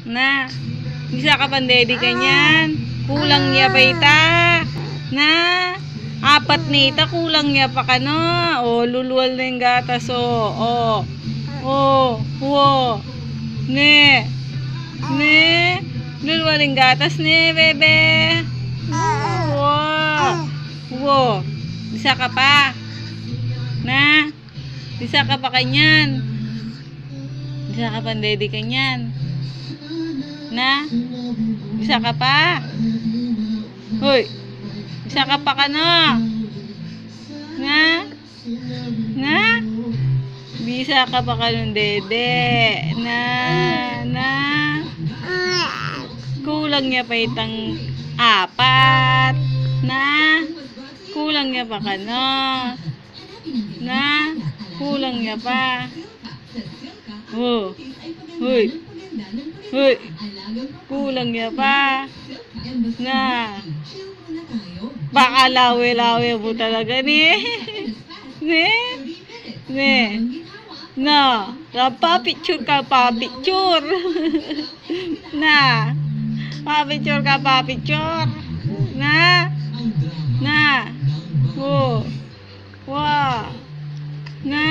Na. Bisa ka pandedi kanyan. Kulang niya pa ita. Na. Apat na ita, kulang niya pa ka no. O, luluwal na yung gatas o. O. Wo. Ne. Ne. Luluwal yung gatas ne, bebe. Wo. Wo. Bisa ka pa. Na. Bisa ka pa kanyan. Bisa ka pandedi kanyan. Na. Bisa ka pa. Hoy. Bisa ka pa ka no. Na. Na. Bisa ka pa ka nun dede. Na. Kulang niya pa itang apat. Na. Kulang niya pa ka no. Na. Kulang niya pa. Oh. Hoy. Hoy. Kulang niya pa. Na. Baka lawe-lawe mo talaga ni. Ne. Na. Pa-picture ka, pa-picture. Na. Pa-picture ka, pa-picture. Na. Oh. Wow. Na.